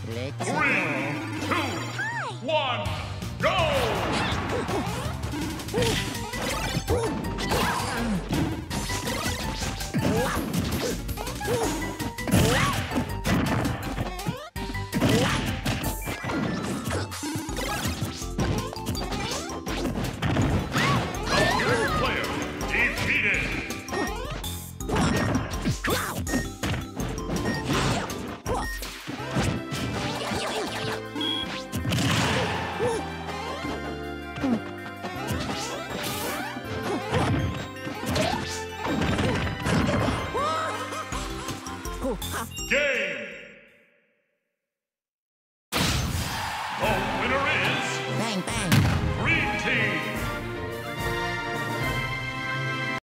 Let's 3, 2, go. 1, go! Computer player defeated! Game